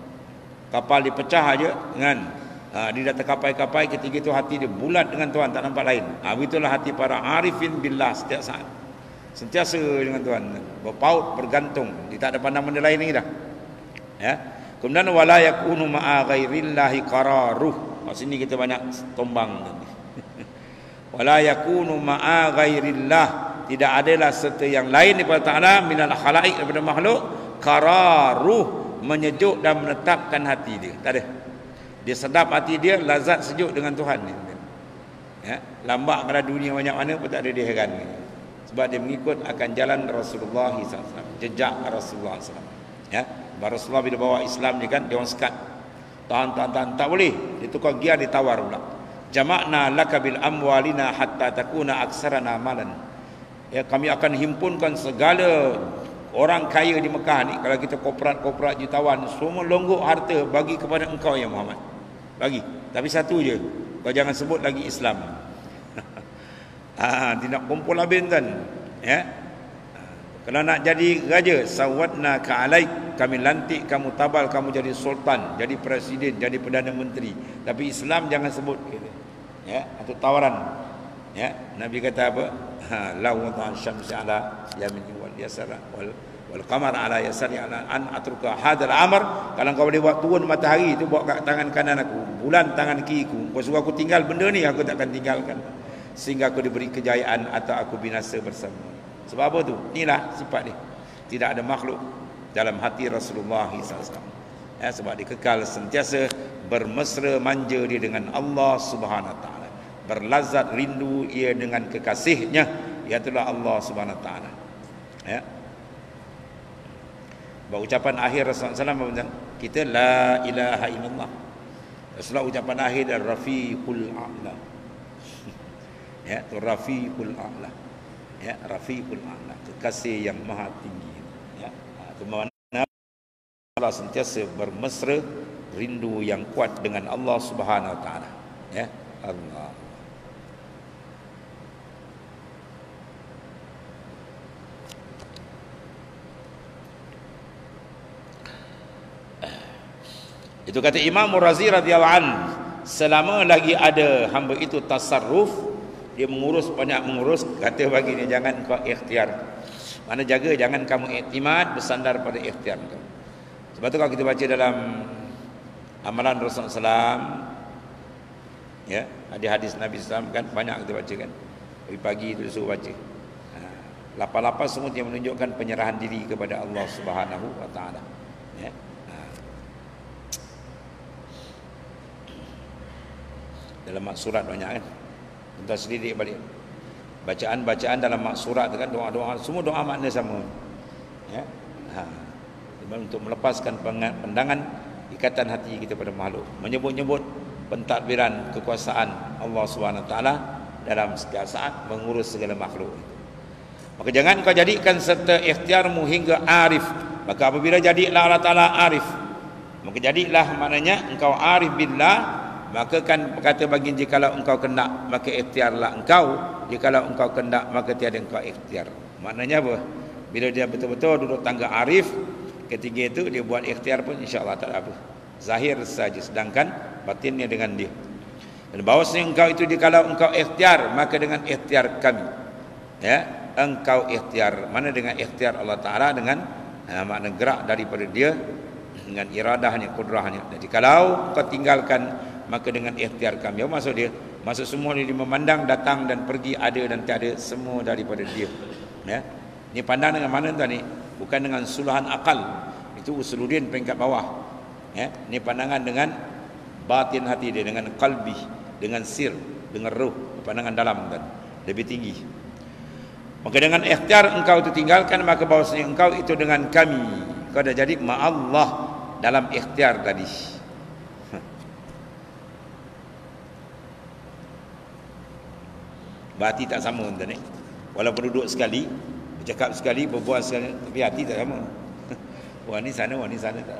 Kapal dipecah aja kan, ha, dia dah terkapai-kapai, ketika itu hati dia bulat dengan Tuhan, tak nampak lain. Ha, itulah hati para arifin billah, setiap saat sentiasa dengan Tuhan, berpaut, bergantung, dia tak ada pandang benda lain lagi dah. Ya. Kemudian wala yakunu ma'a ghairillahi qararuh. Kat sini kita banyak tombang tadi. Wala yakunu ma'a ghairillah, tidak adalah serta yang lain daripada Ta'ala, minal khalaik, daripada makhluk, qararuh, menyejuk dan menetapkan hati dia. Tak ada. Dia sedap hati dia, lazat sejuk dengan Tuhan. Ya, lambat pada dunia banyak mana pun tak ada dia heran. Sebab dia mengikut akan jalan Rasulullah sallallahu alaihi wasallam, jejak Rasulullah sallallahu alaihi wasallam. Ya, Rasulullah bila bawa Islam ni kan, dia orang sekat. Tahan, tahan, tahan, tak boleh. Dia tukar giar, ditawar pula. Jama'na laka bil amwalina hatta takuna aksarana malan. Ya, kami akan himpunkan segala orang kaya di Mekah ni, kalau kita korporat-korporat jutawan, semua longgok harta bagi kepada engkau ya Muhammad. Bagi. Tapi satu je, kau jangan sebut lagi Islam. Ah, tidak kumpul habis kan. Ya. Kalau nak jadi raja, sawatna ka alaik, kami lantik kamu, tabal kamu jadi sultan, jadi presiden, jadi perdana menteri. Tapi Islam jangan sebut gitu. Ya, atau tawaran. Ya, Nabi kata apa? Ha, la wa ta'an syamsi ala yamini wal yasara wal wal qamar ala yasari ala an atruka hadzal amr. Kalau kau boleh buat turun matahari itu, buat kat tangan kanan aku, bulan tangan kiriku, kau suruh aku tinggal benda ni, aku takkan tinggalkan sehingga aku diberi kejayaan atau aku binasa bersama. Sebab apa tu? Inilah sifat dia. Tidak ada makhluk dalam hati Rasulullah sallallahu alaihi wasallam. Ya, sebab dia kekal sentiasa bermesra manja dia dengan Allah Subhanahu Wa Taala. Berlazat rindu ia dengan kekasihnya, iaitulah Allah Subhanahu Wa Taala. Ya. Bahawa ucapan akhir Rasulullah sallallahu alaihi wasallam, kita la ilaha illallah. Rasulullah ucapan akhir dan rafiqul a'la. Ya, tu rafiqul a'la. Ya, rafiqul a'la, kekasih yang maha tinggi. Ya, itu makna Allah sentiasa bermesra rindu yang kuat dengan Allah Subhanahu Wa Taala. Ya, Allah. Itu kata Imam Razi radhiyallahu an, selama lagi ada hamba itu tasarruf, dia mengurus, banyak mengurus, kata bagi dia, jangan kau ikhtiar. Mana jaga, jangan kamu iktimad, bersandar pada ikhtiar kau. Sebab tu kalau kita baca dalam amalan Rasulullah sallallahu alaihi wasallam, Ya, ada hadis Nabi sallallahu alaihi wasallam kan banyak kita baca kan. Pagi-pagi itu suruh baca. Ha, lapan-lapan semua yang menunjukkan penyerahan diri kepada Allah Subhanahu wa taala. Ya. Ha. Dalam maksurat banyak kan. Entah sendiri balik. Bacaan-bacaan dalam maksurat kan doa-doa semua doa makna sama. Ya. Ha. Untuk melepaskan pandangan ikatan hati kita pada makhluk, menyebut-nyebut pentadbiran kekuasaan Allah Subhanahu wa taala dalam setiap saat mengurus segala makhluk. Maka jangan kau jadikan serta ikhtiarmu hingga arif. Maka apabila jadilah Allah taala arif, maka jadilah maknanya engkau arif billah, maka kan berkata bagi jikalau engkau kendak maka ikhtiarlah engkau, jikalau engkau kendak maka tiada engkau ikhtiar. Maknanya apa? Bila dia betul-betul duduk tangga arif, ketiga itu dia buat ikhtiar pun insya-Allah tak ada apa. Zahir saja, sedangkan batinnya dengan dia. Dan bahawasanya engkau itu dikalau engkau ikhtiar, maka dengan ikhtiar kami. Ya, engkau ikhtiar. Mana dengan ikhtiar Allah Taala dengan ha, makna gerak daripada dia dengan iradahnya, kudrahnya. Jadi kalau engkau tinggalkan maka dengan ikhtiar kami. Apa maksud dia? Maksud semua ini memandang datang dan pergi, ada dan tiada, semua daripada dia. Ya. Ini pandang dengan mana tuan ni? Bukan dengan suluhan akal. Itu usuluddin peringkat bawah. Ya, ini pandangan dengan batin hati dia, dengan qalbi, dengan sir, dengan ruh, pandangan dalam kan, lebih tinggi. Maka dengan ikhtiar engkau itu tinggalkan, maka bahawasanya engkau itu dengan kami. Kau dah jadi ma'allah dalam ikhtiar tadi. Hati tak sama tuan eh. Walaupun duduk sekali, bercakap sekali, berbual sekali, tapi hati tak sama. Wah ni sana, wah ni sana tak.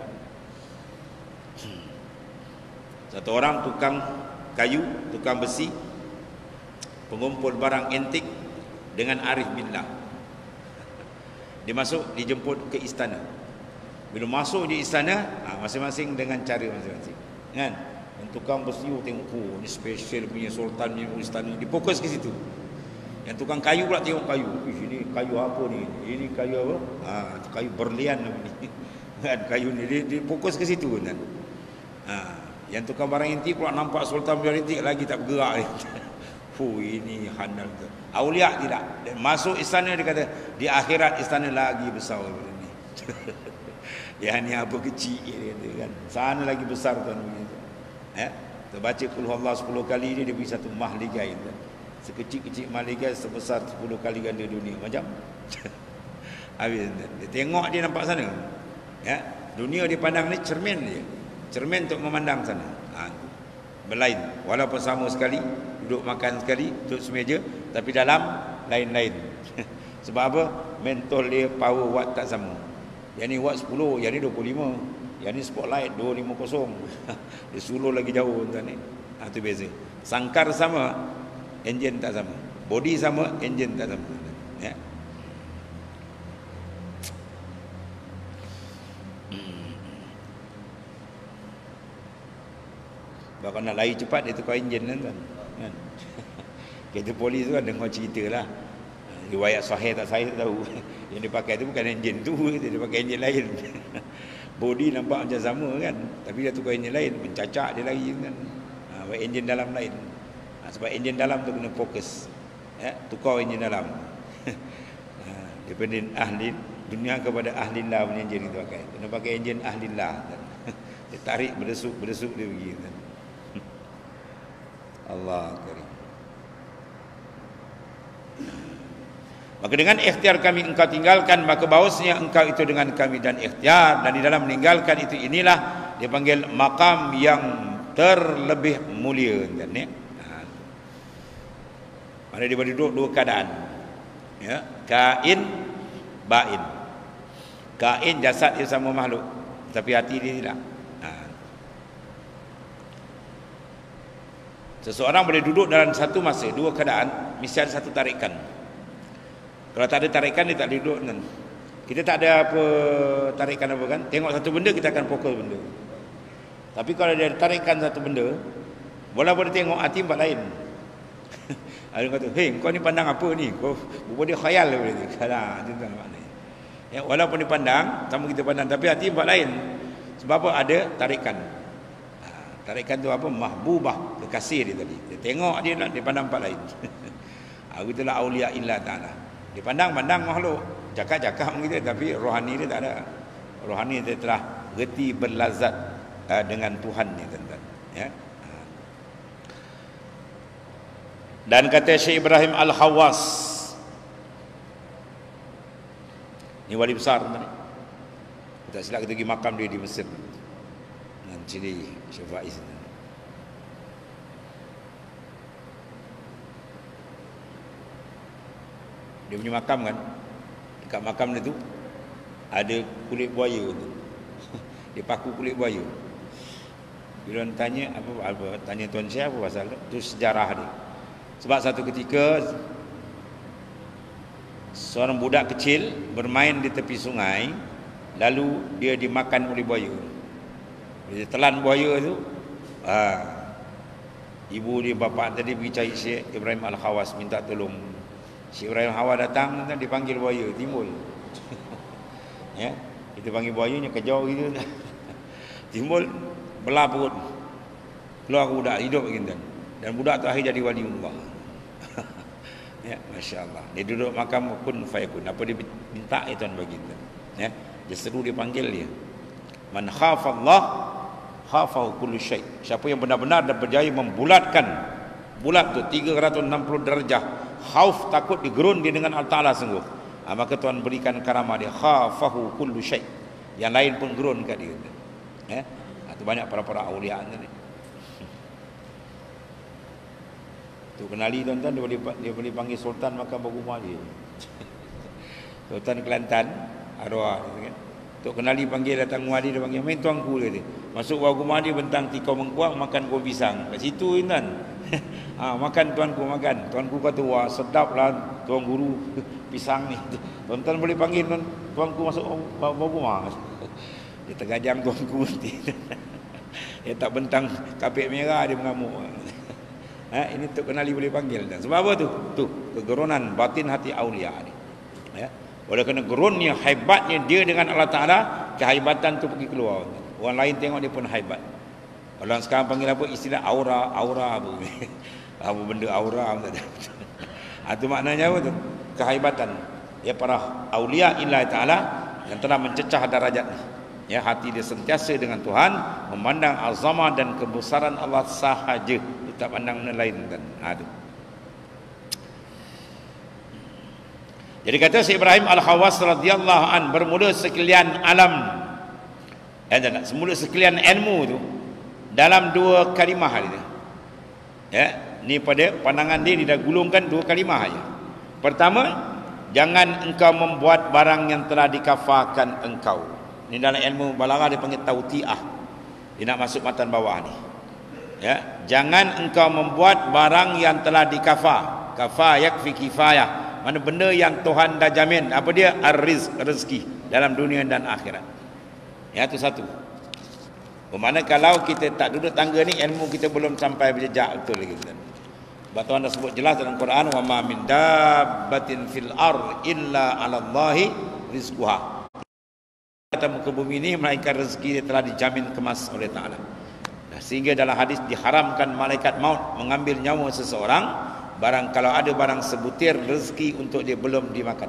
Satu orang tukang kayu, tukang besi, pengumpul barang antik dengan arif billah. Dia masuk, dijemput ke istana. Bila masuk di istana, masing-masing dengan cara masing-masing. Kan? Yang tukang besi tengok, oh, ni special punya sultan punya istana, dia fokus ke situ. Yang tukang kayu pula tengok kayu. Ih, ini kayu apa ni? Ini kayu apa? Ha, kayu berlian ni. Kan kayu ni dia, dia fokus ke situ kan. Ha. Yang tukang barang inti pula nampak sultan punya inti lagi tak bergerak. Fuh, ini handal tu. Aulia tidak. Dan masuk istana dia kata, di akhirat istana lagi besar daripada ni. Ya ni apa kecil dia kata kan. Sana lagi besar tuan begitu. Ya. Terbaca qul huwallahu sepuluh kali ni dia beri satu mahligai tu. Sekecil-kecil mahligai sebesar sepuluh kali ganda dunia macam. Habis dia tengok dia nampak sana. Ya. Dunia dia pandang ni cermin dia. Cermin untuk memandang sana. Ha, berlain. Walaupun sama sekali, duduk makan sekali, duduk semeja, tapi dalam lain-lain. Sebab apa? Mentol dia power watt tak sama. Yang ni watt sepuluh, yang ni dua puluh lima. Yang ni spotlight dua ratus lima puluh. Dia suluh lagi jauh tuan ni. Ha, tu beza. Sangkar sama, enjin tak sama. Body sama, enjin tak sama. Ya. Kalau nak lari cepat dia tukar enjin kan tuan. Kan? Kereta polis tu kan dengar cerita lah. Riwayat sahih tak sahih tak tahu. Yang dia pakai tu bukan enjin tu, dia pakai enjin lain. Body nampak macam sama kan, tapi dia tukar enjin lain, mencacak dia lari kan. Ha, enjin dalam lain. Ha, sebab enjin dalam tu kena fokus. Ya, tukar enjin dalam. Ha, daripada ahli dunia kepada ahlillah punya enjin itu pakai. Kena pakai enjin ahlillah. Kan? Dia tarik berdesuk, berdesuk dia pergi kan. Allah karim. Maka dengan ikhtiar kami engkau tinggalkan, maka bahawasanya engkau itu dengan kami dan ikhtiar, dan di dalam meninggalkan itu inilah dia panggil maqam yang terlebih mulia kan ya. Ha. Mana dia duduk dua keadaan. Ya, kain bain. Kain jasad dia sama makhluk, tapi hati dia tidak. Seseorang boleh duduk dalam satu masa, dua keadaan, mesti ada satu tarikan. Kalau tak ada tarikan, dia tak duduk kan. Kita tak ada apa tarikan apa kan. Tengok satu benda, kita akan fokus benda. Tapi kalau dia ada tarikan satu benda, walaupun dia tengok, hati tempat lain. Ada kata, hei kau ni pandang apa ni? Kau buat dia khayal lah. Kalah, itu tak maknanya. Ya, walaupun dia pandang, sama kita pandang, tapi hati tempat lain. Sebab apa? Ada tarikan. tarikan tu apa? Mahbubah, kekasih dia tadi. Dia tengok dia nak dia pandang tempat lain. Ah, itulah aulia illah taala. Dia pandang-pandang makhluk, cakap-cakap gitu, tapi rohani dia tak ada. Rohani dia telah reti berlazat uh, dengan Tuhan ni, tuan-tuan. Ya. Dan kata Syekh Ibrahim Al-Hawas, ni wali besar tuan-tuan. Tak silap kita pergi makam dia di Mesir. Dengan ciri Syekh Faiz. Dia punya makam kan, dekat makam dia tu ada kulit buaya tu. Dia paku kulit buaya. Bila orang tanya apa, apa tanya tuan Syekh apa pasal tu? Tu sejarah dia. Sebab satu ketika seorang budak kecil bermain di tepi sungai, lalu dia dimakan oleh buaya. Dia telan buaya tu, ah, ibu dia, bapa tadi pergi cari Syekh Ibrahim Al-Hawas minta tolong. Syekh Ibrahim Al-Hawas datang, dipanggil buaya, timbul. Ya, kita panggil buayanya kejau gitu. Timbul, belah perut, keluar budak hidup gitu. Dan budak tu akhir jadi wali Allah. Ya, masya-Allah. Dia duduk makam kun fayakun. Apa dia minta itu Tuhan bagi kita. Ya, dia seru, dia panggil dia. Man khafallah khafahu kullu syai. Siapa yang benar-benar dan berjaya membulatkan bulat tu tiga ratus enam puluh darjah, khauf takut digerun dia dengan Allah Taala sungguh. Ha, maka Tuhan berikan karamah dia, khafahu kullu syai. Yang lain pun gerun kat dia. Ya. Ha, tu banyak para-para aulia ni. Tu kenali tuan-tuan, dia boleh dia boleh panggil sultan makan berumah dia. Sultan Kelantan, arwah kan. Tu kenali panggil datang rumah dia, dia panggil main tuanku dia. Masuk rumah dia bentang tikau mengkuang makan kuah pisang. Kat situ tuan. Ha, makan tuanku makan. Tuanku kata wah sedaplah tuan guru pisang ni. Tuan-tuan boleh panggil tuan, tuanku masuk rumah. Dia tergajang tuanku nanti. Dia tak bentang kapek merah dia mengamuk. Ha, ini tu kenali boleh panggil. Dan sebab apa tu? Tu kegerunan batin hati aulia ni. Ya. Oleh kerana gerunnya, hebatnya dia dengan Allah Taala, kehebatan tu pergi keluar. Orang lain tengok dia pun hebat. Orang sekarang panggil apa? Istilah aura, aura apa? Apa benda aura tak ada. Ha, tu maknanya apa tu? Kehebatan. Ya, para aulia illah Taala yang telah mencecah darajat ni. Ya, hati dia sentiasa dengan Tuhan, memandang azamah dan kebesaran Allah sahaja. Tak pandang benda lain kan. Ha, tu. Jadi kata Syekh Ibrahim Al-Hawas radhiyallahu an, bermula sekalian alam, eh tak, semula sekalian ilmu tu dalam dua kalimah dia. Ya, ni pada pandangan dia dia dah gulungkan dua kalimah aja. Pertama, jangan engkau membuat barang yang telah dikafarkan engkau. Ni dalam ilmu balaghah dia panggil tautiah. Dia nak masuk matan bawah ni. Ya, jangan engkau membuat barang yang telah dikafar. Kafar yakfi kifayah. Mana benda yang Tuhan dah jamin. Apa dia? Ar-rizq, rezeki dalam dunia dan akhirat. Ya, itu satu. Bermakna kalau kita tak duduk tangga ni, ilmu kita belum sampai berjejak betul lagi. Sebab Tuhan dah sebut jelas dalam Quran, wa ma min dabbatin fil ard illa 'ala Allahi rizquha. Kata muka bumi ini melainkan rezeki dia telah dijamin kemas oleh Taala. Sehingga dalam hadis diharamkan malaikat maut mengambil nyawa seseorang barang kalau ada barang sebutir rezeki untuk dia belum dimakan.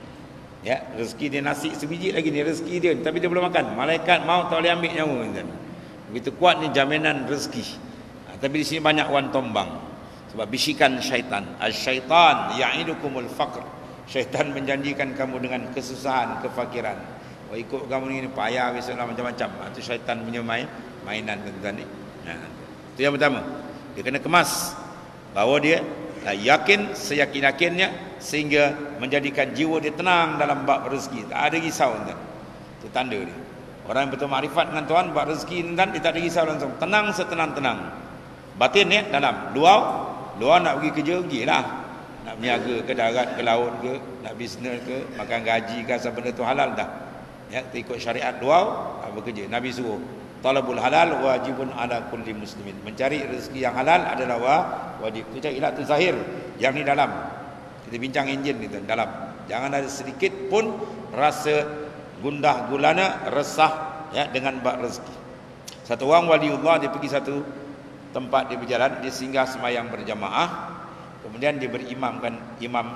Ya, rezeki dia nasi sebiji lagi ni rezeki dia tapi dia belum makan. Malaikat maut tak boleh ambil nyawa kan. Begitu kuat ni jaminan rezeki. Ha, tapi di sini banyak wan tombang. Sebab bisikan syaitan. Asy-syaitan ya'idukumul faqr. Syaitan menjanjikan kamu dengan kesusahan, kefakiran. Wah, ikut kamu ni payah besoklah macam-macam. Itu syaitan punya main mainan tuan-tuan ni. Nah, itu yang pertama. Dia kena kemas bahawa dia yakin seyakin-yakinnya sehingga menjadikan jiwa dia tenang dalam bab rezeki. Tak ada risau tuan. Itu tanda dia. Orang yang betul makrifat dengan Tuhan bab rezeki tuan, dia tak ada risau langsung. Tenang setenang-tenang. Batin ni dalam. Luar, luar nak pergi kerja pergilah. Nak berniaga ke darat ke laut ke, nak bisnes ke, makan gaji ke, asal benda tu halal dah. Ya, kita ikut syariat luar, bekerja. Nabi suruh talabul halal wajibun ala kulli muslimin. Mencari rezeki yang halal adalah wajib. Itu carilah tu zahir. Yang ni dalam. Kita bincang enjin ni tu dalam. Jangan ada sedikit pun rasa gundah gulana, resah ya dengan bab rezeki. Satu orang waliullah dia pergi satu tempat, dia berjalan, dia singgah semayang berjamaah, kemudian dia berimamkan imam.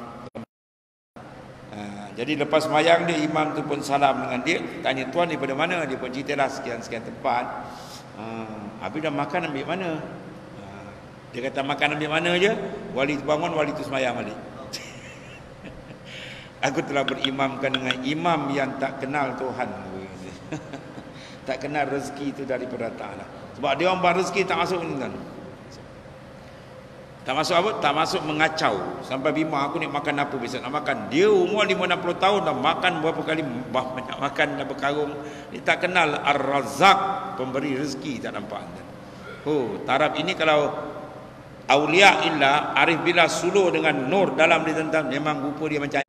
Ha, jadi lepas semayang dia, imam tu pun salam dengan dia, tanya tuan daripada mana, dia pun ceritalah sekian-sekian tempat. Ha, habis dah makan ambil mana? Ha, dia kata makan ambil mana je, wali tu bangun, wali tu semayang balik. Aku telah berimamkan dengan imam yang tak kenal Tuhan. Tak kenal rezeki itu daripada Ta'ala. Sebab dia orang rezeki tak masuk ni kan. Tak masuk apa? Tak masuk mengacau. Sampai bima aku ni makan apa besok nak makan. Dia umur lima enam puluh tahun dah makan berapa kali, banyak makan dah berkarung. Dia tak kenal Ar-Razzaq, pemberi rezeki, tak nampak. Oh, taraf ini kalau aulia illa arif billah suluh dengan nur dalam dia tentang, memang rupa dia macam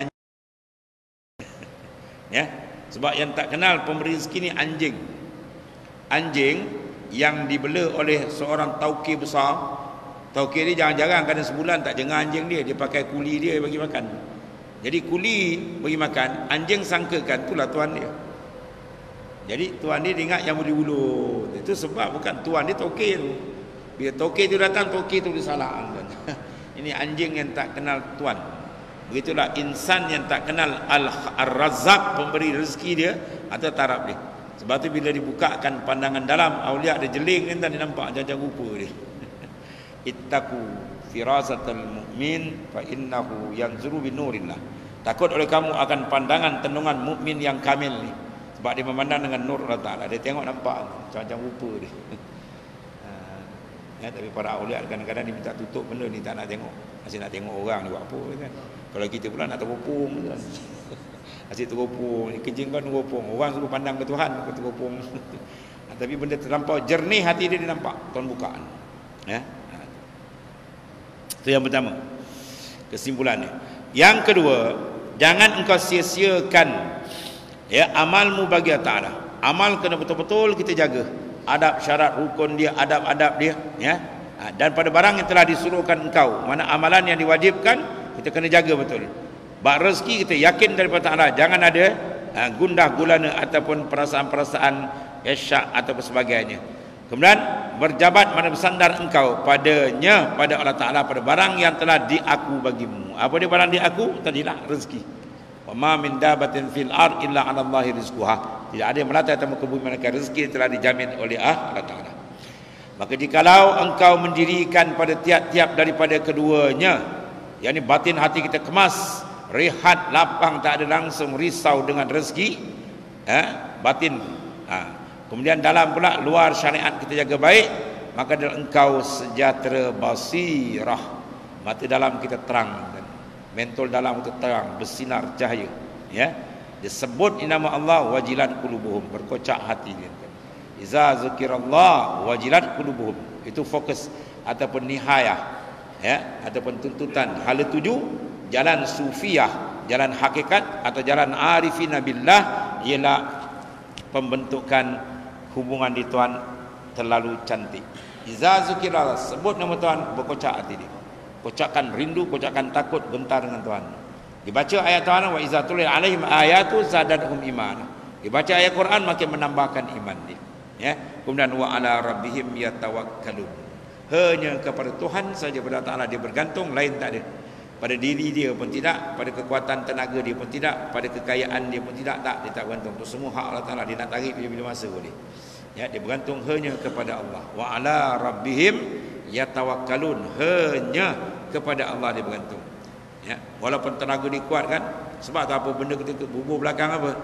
ya. Sebab yang tak kenal pemberi rezeki ni anjing. Anjing yang dibela oleh seorang tauqi besar. Tauqi dia jarang-jarang, kadang sebulan tak jengah anjing dia, dia pakai kuli dia bagi makan. Jadi kuli bagi makan, anjing sangkakan itulah tuan dia. Jadi tuan dia, dia ingat yang boleh ulu. Itu sebab bukan tuan dia tauqi tu. Bila tauqi tu datang, tauqi tu dia salah. Ini anjing yang tak kenal tuan. Begitulah insan yang tak kenal Al-Razzaq, pemberi rezeki dia, atau taraf dia. Sebab tu bila dibukakan pandangan dalam, aulia dia jeling kan, dia nampak jajang rupa dia. Ittaqu firasatal mu'min fa innahu yanzuru binurillah. Takut oleh kamu akan pandangan tenungan mukmin yang kamil ni. Sebab dia memandang dengan nur Allah Ta'ala. Dia tengok nampak macam-macam rupa dia. Ya, tapi para aulia kadang-kadang dia minta tutup benda ni, tak nak tengok. Asyik nak tengok orang ni buat apa kan. Kalau kita pula nak teropong kan. Asyik teropong, kencing kan teropong. Orang suruh pandang ke Tuhan, ke teropong. Tapi benda terlampau jernih hati dia, dia nampak Tuhan bukaan. Ya. Itu yang pertama, kesimpulannya. Yang kedua, jangan engkau sia-siakan ya amalmu bagi Allah Ta'ala. Amal kena betul-betul kita jaga. Adab, syarat, rukun dia, adab-adab dia, ya. Dan pada barang yang telah disuruhkan engkau, mana amalan yang diwajibkan, kita kena jaga betul. Bak rezeki kita yakin daripada Allah, jangan ada uh, gundah gulana ataupun perasaan-perasaan isyak atau sebagainya. Kemudian berjabat mana bersandar engkau padanya, pada Allah Ta'ala, pada barang yang telah diaku bagimu. Apa dia barang diaku? Tadilah rezeki. Wa ma min dabatin fil ard illa 'ala Allahi rizquha. Tidak ada yang melata atau muka bumi melainkan rezeki telah dijamin oleh Allah Ta'ala. Maka jikalau engkau mendirikan pada tiap-tiap daripada keduanya, yakni batin hati kita kemas, rehat, lapang, tak ada langsung risau dengan rezeki, eh, batin, ha. Kemudian dalam pula luar syariat kita jaga baik, maka engkau sejahtera basirah, mata dalam kita terang, mentol dalam kita terang, bersinar cahaya, ya. Disebut nama Allah, wajilat qulubuhum, berkocak hati dia. Iza zikirallah wajilat qulubuhum, itu fokus ataupun nihayah, ya, ataupun tuntutan hala tuju jalan sufiyah, jalan hakikat atau jalan arifina billah, ialah pembentukan hubungan di Tuhan terlalu cantik. Iza zikirallah, sebut nama Tuhan, berkocak hati dia, kocakkan rindu, kocakkan takut, gentar dengan Tuhan. Dibaca ayat Tuhan, wa iza tulil alaihim ayatu zadatuhum iman, dibaca ayat Quran makin menambahkan iman dia, ya. Kemudian wa ala rabbihim yatawakkalun, hanya kepada Tuhan saja, pada Ta'ala dia bergantung, lain tak ada. Pada diri dia pun tidak, pada kekuatan tenaga dia pun tidak, pada kekayaan dia pun tidak, tak, dia tak bergantung. Itu semua hak Allah Ta'ala, dia nak tarik bila-bila masa boleh, ya. Dia bergantung hanya kepada Allah. Wa ala rabbihim yatawakkalun, hanya kepada Allah dia bergantung, ya. Walaupun tenaga dia kuat kan, sebab tak apa benda kita bubur belakang apa,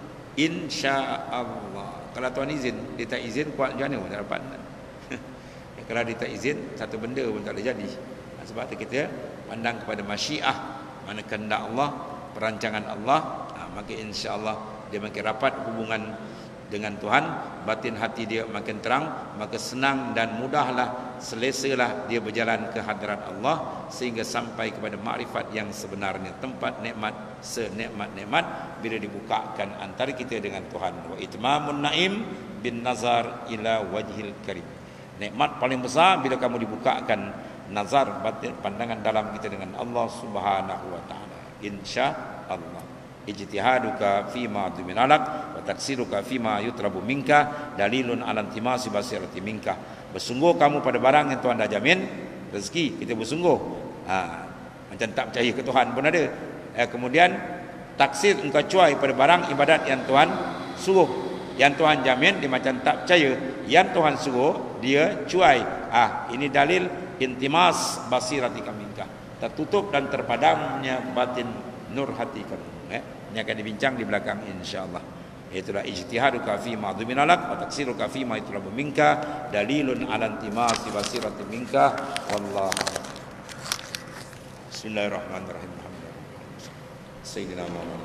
insya-Allah. Kalau Tuhan izin, dia tak izin, kuat macam mana tak dapat. Ya, kalau dia tak izin, satu benda pun tak boleh jadi. Sebab tu kita pandang kepada masyiah, mana kehendak Allah, perancangan Allah, ha, maka insya-Allah dia makin rapat hubungan dengan Tuhan, batin hati dia makin terang, maka senang dan mudahlah, selesalah dia berjalan ke hadirat Allah, sehingga sampai kepada makrifat yang sebenarnya, tempat nikmat senikmat-nikmat bila dibukakan antara kita dengan Tuhan. Wa itmamun naim bin nazar ila wajhil karim, nikmat paling besar bila kamu dibukakan nazar, batin, pandangan dalam kita dengan Allah Subhanahu wa taala. Insya-Allah. Ijtihaduka fi ma tuminalak wa taksiruka fima yutrabu minka dalilun ala intimasi basirati minka. Bersungguh kamu pada barang yang Tuhan dah jamin rezeki, kita bersungguh. Ha, macam tak percaya ke Tuhan pun ada. Eh, kemudian taksir engkau cuai pada barang ibadat yang Tuhan suruh. Yang Tuhan jamin dia macam tak percaya. Yang Tuhan suruh dia cuai. Ah, ini dalil intimas basirati minka. Tertutup dan terpadamnya batin nur hati kamu. Eh, ini akan dibincang di belakang insya-Allah. Itulah ijtihaduka fi ma dhuminalak wa taksiruka fi ma yutlabu minka dalilun ala intimasi basirati minka wallahu. Bismillahirrahmanirrahim. Sayyidina Muhammad.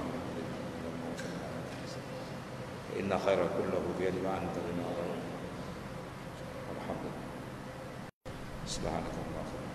Inna khaira kullahu bi yadi ma anta lana. Alhamdulillah. Subhanallah.